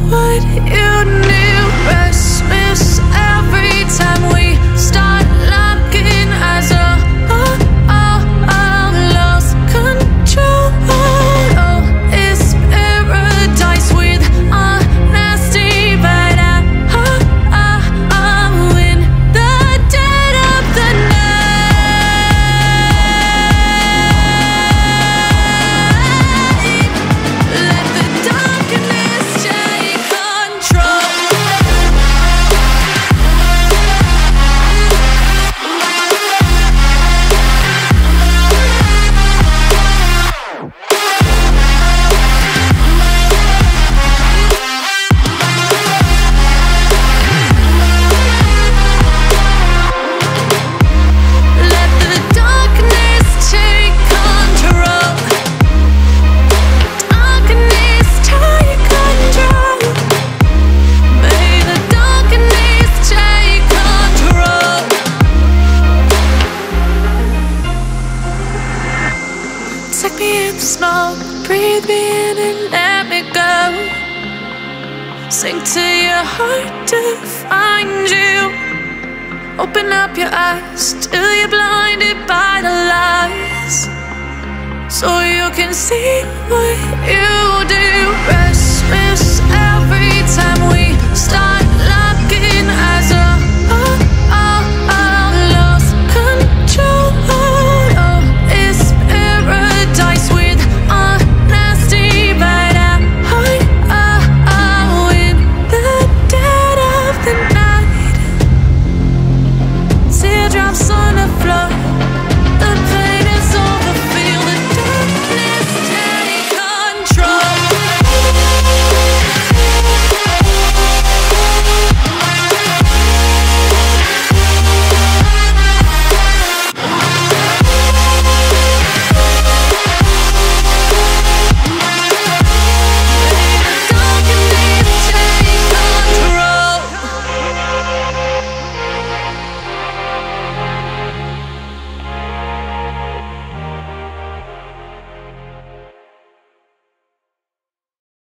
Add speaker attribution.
Speaker 1: what you knew. Restless every time we start locking eyes. Lost control. Oh, it's paradise with honesty, but I'm in the dead of the night. Let the darkness take control. Let the darkness take control. Darkness take control. May the darkness take control. Take me in the smoke, breathe me in and let me go. Sink to your heart to find you. Open up your eyes till you're blinded by the lies, so you can see what you do. Restless every time we start